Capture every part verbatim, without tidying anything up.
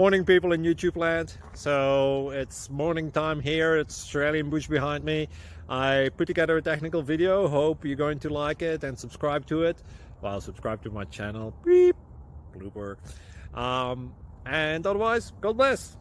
Morning, people in YouTube land. So it's morning time here. It's Australian bush behind me. I put together a technical video. Hope you're going to like it and subscribe to it. Well, subscribe to my channel. Beep. Blooper. Um, and otherwise, God bless.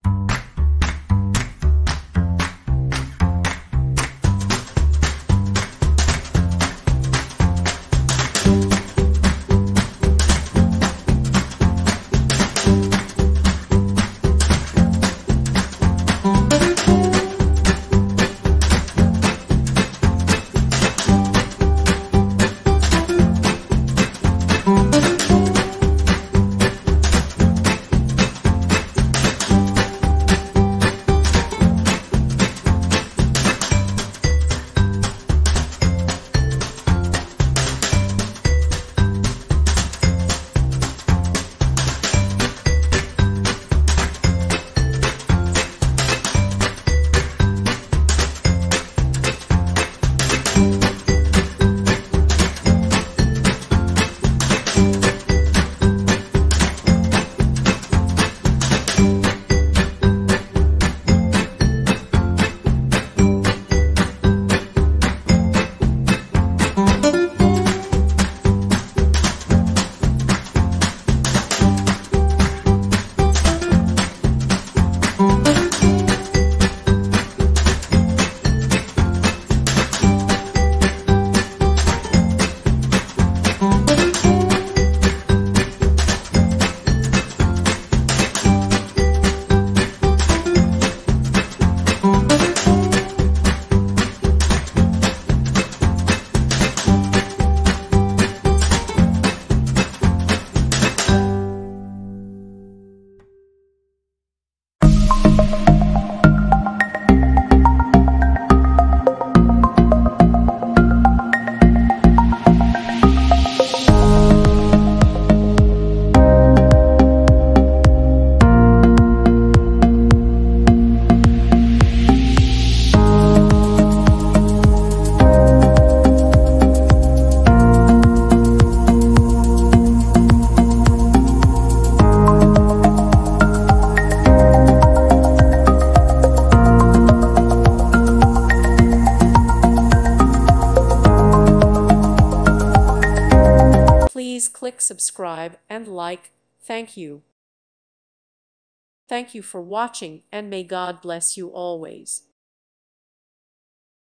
Please click subscribe and like. Thank you. Thank you for watching, and may God bless you always.